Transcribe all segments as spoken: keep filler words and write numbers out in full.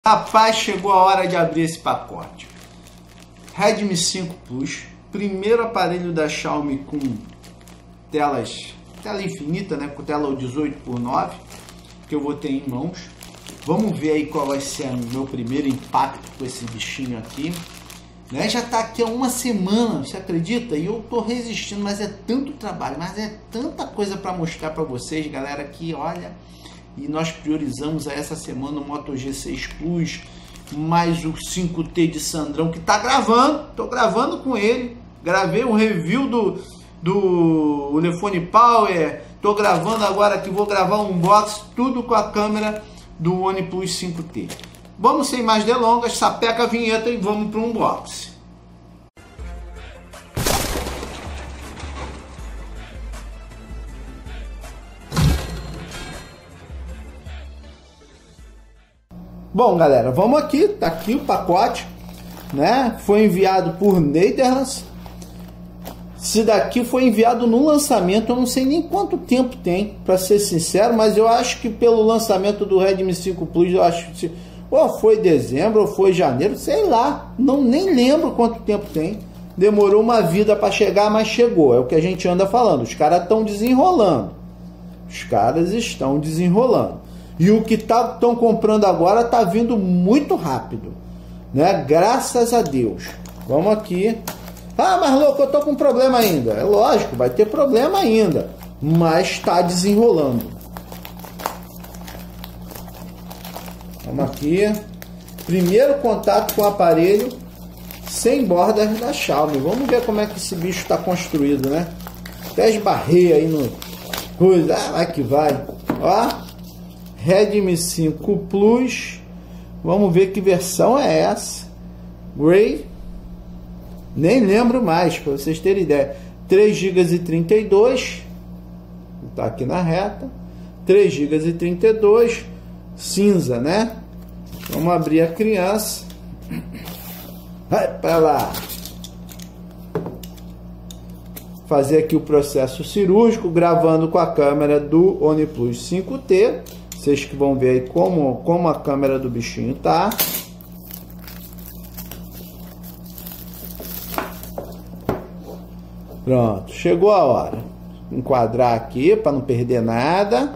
Rapaz, chegou a hora de abrir esse pacote. Redmi cinco Plus, primeiro aparelho da Xiaomi com telas, tela infinita, né, com tela dezoito por nove, que eu vou ter em mãos. Vamos ver aí qual vai ser o meu primeiro impacto com esse bichinho aqui. Né? Já tá aqui há uma semana, você acredita? E eu tô resistindo, mas é tanto trabalho, mas é tanta coisa para mostrar para vocês, galera, que olha... E nós priorizamos a essa semana o Moto G seis Plus, mais o cinco T de Sandrão, que tá gravando, tô gravando com ele, gravei o review do, do Ulefone Power, tô gravando agora que vou gravar um unboxing, tudo com a câmera do OnePlus cinco T. Vamos sem mais delongas, sapeca a vinheta e vamos para o unboxing. Bom, galera, vamos aqui, tá aqui o pacote, né? Foi enviado por Netherlands. Esse daqui foi enviado no lançamento, eu não sei nem quanto tempo tem, para ser sincero, mas eu acho que pelo lançamento do Redmi cinco Plus, eu acho que ou foi dezembro ou foi janeiro, sei lá, não nem lembro quanto tempo tem. Demorou uma vida para chegar, mas chegou, é o que a gente anda falando. Os caras estão desenrolando, os caras estão desenrolando. E o que estão tá, comprando agora está vindo muito rápido, né? Graças a Deus. Vamos aqui. Ah, mas louco, eu tô com problema ainda. É lógico, vai ter problema ainda, mas está desenrolando. Vamos aqui. Primeiro contato com o aparelho sem bordas da Xiaomi. Vamos ver como é que esse bicho está construído, né? Até esbarrei aí no coisa. Ah, vai que vai. Ó. Redmi cinco Plus, vamos ver que versão é essa. Grey, nem lembro mais, para vocês terem ideia. três gigas e trinta e dois, tá aqui na reta. três gigas e trinta e dois, cinza, né? Vamos abrir a criança. Vai para lá. Fazer aqui o processo cirúrgico, gravando com a câmera do OnePlus cinco T. Vocês que vão ver aí como, como a câmera do bichinho tá. Pronto, chegou a hora. Enquadrar aqui para não perder nada.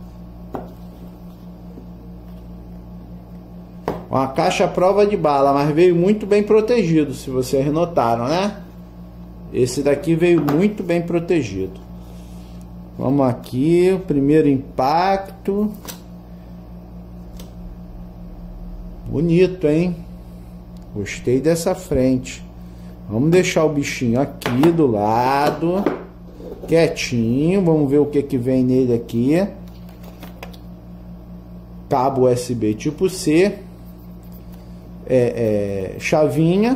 Uma caixa à prova de bala, mas veio muito bem protegido, se vocês notaram, né? Esse daqui veio muito bem protegido. Vamos aqui, o primeiro impacto. Bonito, hein? Gostei dessa frente. Vamos deixar o bichinho aqui do lado, quietinho. Vamos ver o que que vem nele aqui. Cabo U S B tipo C. É, é, chavinha.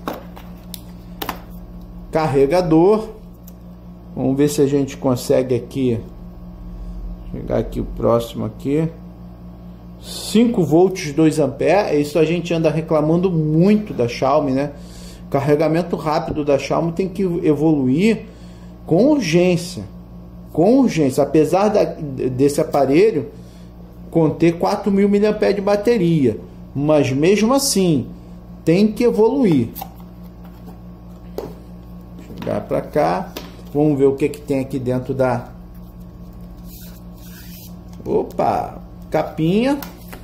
Carregador. Vamos ver se a gente consegue aqui. Chegar aqui o próximo aqui. cinco volts, dois amperes. Isso a gente anda reclamando muito da Xiaomi, né? Carregamento rápido da Xiaomi tem que evoluir com urgência. Com urgência. Apesar da, desse aparelho conter quatro mil miliamperes de bateria. Mas mesmo assim, tem que evoluir. Chegar para cá. Vamos ver o que que tem aqui dentro da... Opa! Capinha.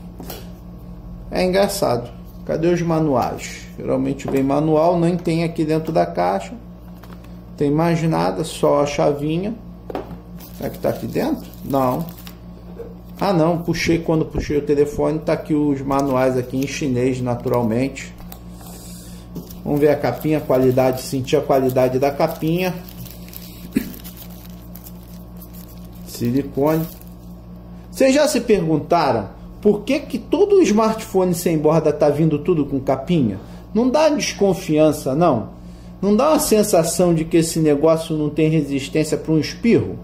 É engraçado. Cadê os manuais? Geralmente vem manual, nem tem aqui dentro da caixa. Tem mais nada, só a chavinha. Será que tá aqui dentro? Não. Ah não, puxei quando puxei o telefone, tá aqui os manuais aqui em chinês, naturalmente. Vamos ver a capinha, a qualidade, sentir a qualidade da capinha. Silicone. Vocês já se perguntaram por que que todo smartphone sem borda tá vindo tudo com capinha? Não dá desconfiança, não? Não dá uma sensação de que esse negócio não tem resistência para um espirro?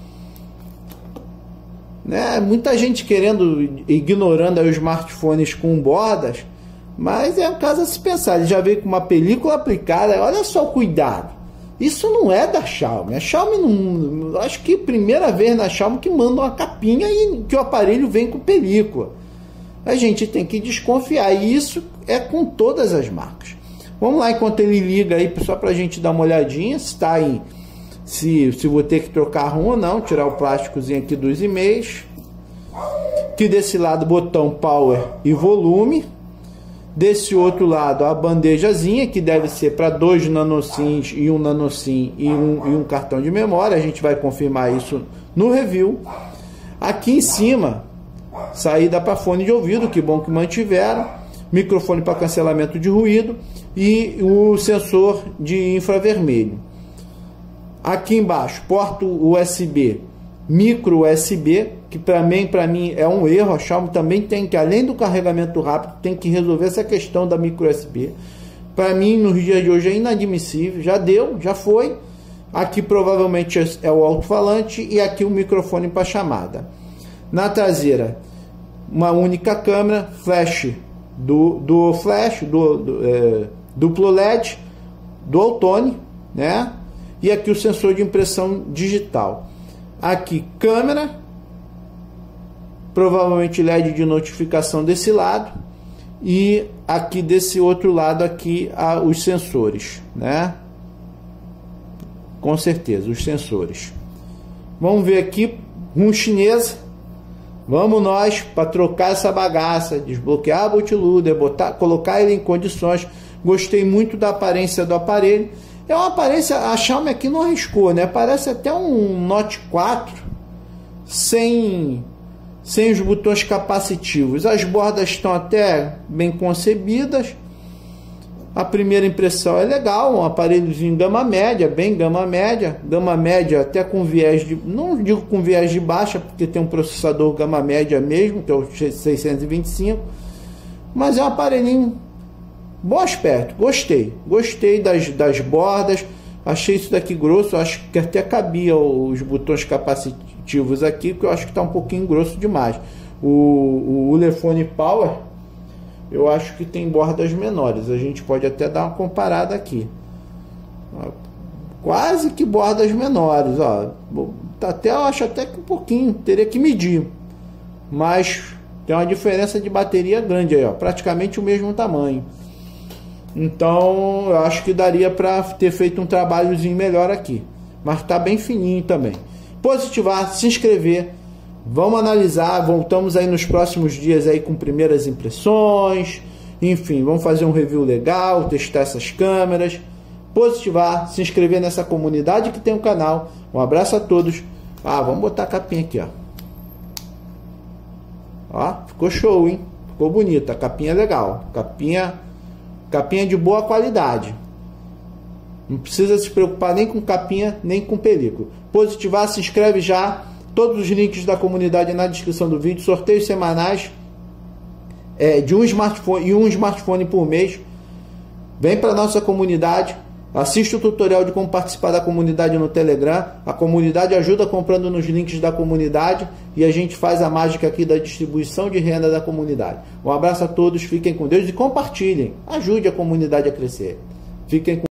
Né? Muita gente querendo, ignorando os smartphones com bordas, mas é um caso a se pensar. Ele já veio com uma película aplicada, olha só o cuidado. Isso não é da Xiaomi. A Xiaomi não... Acho que primeira vez na Xiaomi que manda uma capinha e que o aparelho vem com película. a gente tem que desconfiar. E isso é com todas as marcas. Vamos lá, enquanto ele liga aí, só para a gente dar uma olhadinha se está em, se, se vou ter que trocar rum ou não. Tirar o plásticozinho aqui dos e-mails. Aqui desse lado, botão power e volume. Desse outro lado, a bandejazinha, que deve ser para dois nanosims e um nanosim e um, e um cartão de memória. A gente vai confirmar isso no review. Aqui em cima, saída para fone de ouvido, que bom que mantiveram. Microfone para cancelamento de ruído e o sensor de infravermelho. Aqui embaixo, porta U S B, micro U S B, que para mim, para mim é um erro. A Xiaomi também tem que, além do carregamento rápido, tem que resolver essa questão da micro U S B. Para mim, nos dias de hoje é inadmissível. Já deu, já foi. Aqui provavelmente é o alto-falante e aqui o microfone para chamada. Na traseira, uma única câmera, flash do, do flash, do, do é, duplo L E D, dual tone, né? E aqui o sensor de impressão digital. Aqui câmera, provavelmente L E D de notificação desse lado, e aqui desse outro lado aqui a, os sensores, né? Com certeza, os sensores. Vamos ver aqui, rum chinesa. Vamos nós para trocar essa bagaça, desbloquear a bootloader, botar, colocar ele em condições. Gostei muito da aparência do aparelho. É uma aparência, a Xiaomi aqui não arriscou, né? Parece até um Note quatro sem, sem os botões capacitivos. As bordas estão até bem concebidas. A primeira impressão é legal, um aparelhozinho gama média, bem gama média, gama média até com viés de, não digo com viés de baixa, porque tem um processador gama média mesmo, que é o seiscentos e vinte e cinco, mas é um aparelhinho bom aspecto, gostei, gostei das, das bordas, achei isso daqui grosso, acho que até cabia os botões capacitivos aqui, porque eu acho que está um pouquinho grosso demais. O, o Ulefone Power, eu acho que tem bordas menores. A gente pode até dar uma comparada aqui. Quase que bordas menores, ó. Até eu acho até que um pouquinho, teria que medir. Mas tem uma diferença de bateria grande aí, ó. Praticamente o mesmo tamanho. Então, eu acho que daria para ter feito um trabalhozinho melhor aqui. Mas tá bem fininho também. Positivar, se inscrever. Vamos analisar, voltamos aí nos próximos dias aí com primeiras impressões, enfim, vamos fazer um review legal, testar essas câmeras, positivar, se inscrever nessa comunidade que tem um canal. Um abraço a todos. Ah, vamos botar a capinha aqui, ó. Ó, ficou show, hein? Ficou bonita, a capinha é legal, capinha, capinha de boa qualidade. Não precisa se preocupar nem com capinha, nem com película. Positivar, se inscreve já. Todos os links da comunidade na descrição do vídeo. Sorteios semanais é, de um smartphone e um smartphone por mês. Vem para nossa comunidade. Assiste o tutorial de como participar da comunidade no Telegram. A comunidade ajuda comprando nos links da comunidade. E a gente faz a mágica aqui da distribuição de renda da comunidade. Um abraço a todos. Fiquem com Deus e compartilhem. Ajude a comunidade a crescer. Fiquem com